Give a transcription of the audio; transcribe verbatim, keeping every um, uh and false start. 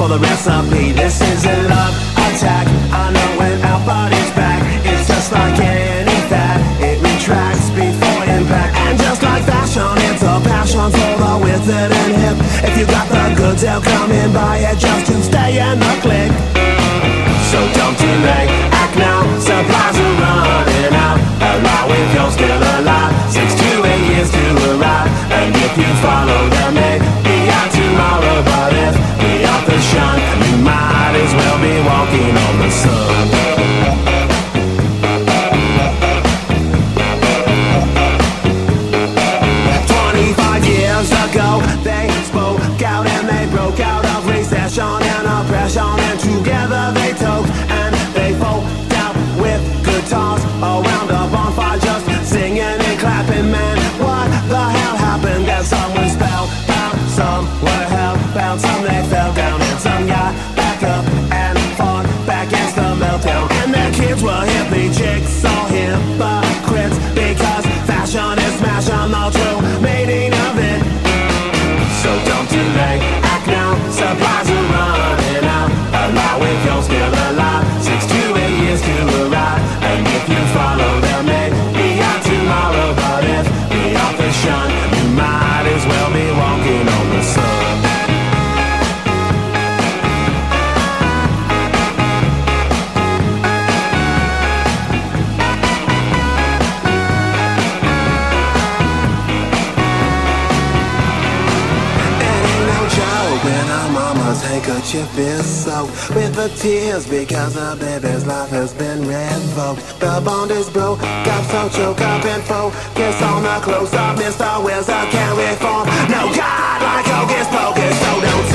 for the recipe. This is a love attack. I know when our body's back, it's just like any fat. It retracts before impact. And just like fashion, it's a passion for the withered and hip. If you got the goods, they'll come and buy it just to stay in the clique. So don't delay, act now, supplies are running out. Allow if you're still alive, six to eight years to arrive. And if you follow them, maybe out tomorrow. But if we are the shun, you might as well be walking on the sun. Twenty-five years ago, they spoke out and they broke out of recession and oppression. And together they took and they folk out with guitars around a bonfire, just singing and clapping. Man, what the hell happened? That someone spelled out, some were hellbound, some they fell down, and some got back up and fought back against the meltdown. And their kids were hippie chicks, all hypocrites, because fashion is smashing the true meaning of it. So don't delay, act now, supplies are running out. Allow if you're still alive, six to eight years to arrive. And if you follow them, maybe out tomorrow. But if we are the shun, you might as well be walking on the sun. When our mama's handkerchief is soaked with the tears because the baby's life has been revoked. The bond is broke, got so choke up and focus on the close-up. Mister Wizard can't reform. No God like Hocus Pocus, so don't